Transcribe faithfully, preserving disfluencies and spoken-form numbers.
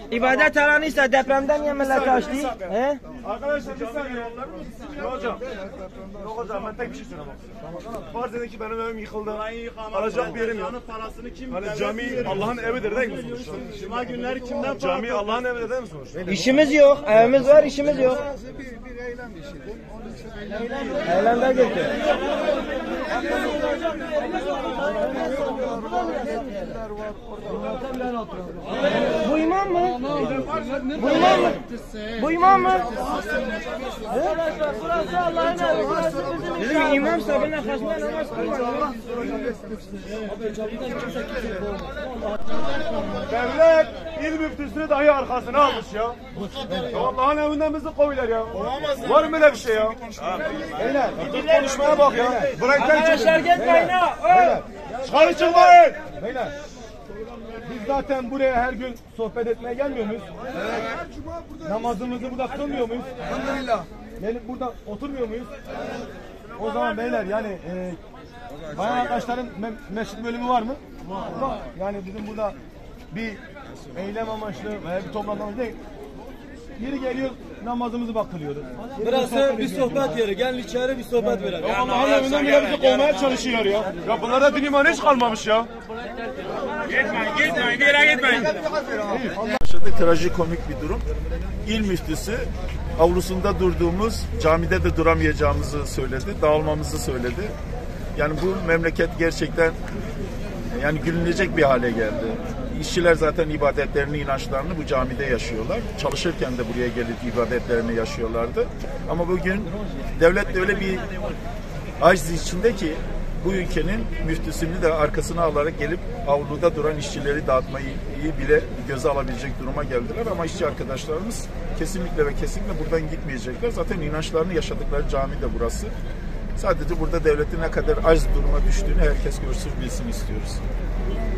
İbadet alanıysa depremden niye millet kaçtı? He? Arkadaşlar bir saniye. Yok hocam. Yok hocam ben tek bir şey söylemek istiyorum. Farz edin ki benim evim yıkıldı. Alacak bir yerim yok. Parasını kim? Hani cami Allah'ın evidir değil mi sonuçta? Cuma günleri kimden? Cami Allah'ın evidir değil mi sonuçta? İşimiz yok, evimiz var, işimiz yok. Bir, bir eylem işidir. Onun için eylem Eylemde gitti. Bu imam mı? Bu imam mı? Bu imam mı? Burası Allah'ın evi. Bizim imam sabırla kaçmaya namaz kılmıyor. Devlet il müftüsünü dahi arkasına almış ya. Ya Allah'ın evinden bizi kovuyorlar ya. Var mı böyle bir şey ya? Beyler, dur konuşmaya bak ya. Bırakın Arkadaşlar gitmeyin ha. Beyler, çıkarın çıkmayın. Beyler, biz zaten buraya her gün sohbet etmeye gelmiyor muyuz? Evet. Namazımızı burada kılmıyor muyuz? Elhamdülillah. Gelip burada oturmuyor muyuz? O zaman beyler yani e, bayan arkadaşların me meşrit bölümü var mı? Var. Yani bizim burada bir eylem amaçlı veya bir toplantı amaçlı değil. Yeri geliyor namazımızı bak kılıyoruz. Burası bir sohbet yeri. Gelin içeri bir sohbet verelim. Ya Allah'ın evinden bile bizi kovmaya çalışıyor ya. Ya bunlarda din imanı hiç kalmamış ya. Gitmeyin, gitmeyin, bir yere gitmeyin. Aşağıda trajikomik bir durum. İl müftüsü avlusunda durduğumuz camide de duramayacağımızı söyledi. Dağılmamızı söyledi. Yani bu memleket gerçekten yani gülünecek bir hale geldi. İşçiler zaten ibadetlerini, inançlarını bu camide yaşıyorlar. Çalışırken de buraya gelip ibadetlerini yaşıyorlardı. Ama bugün devlet de öyle bir aciz içinde ki bu ülkenin müftüsünü de arkasına alarak gelip avluda duran işçileri dağıtmayı bile göze alabilecek duruma geldiler. Ama işçi arkadaşlarımız kesinlikle ve kesinlikle buradan gitmeyecekler. Zaten inançlarını yaşadıkları cami de burası. Sadece burada devletin ne kadar aciz duruma düştüğünü herkes görsün, bilsin istiyoruz.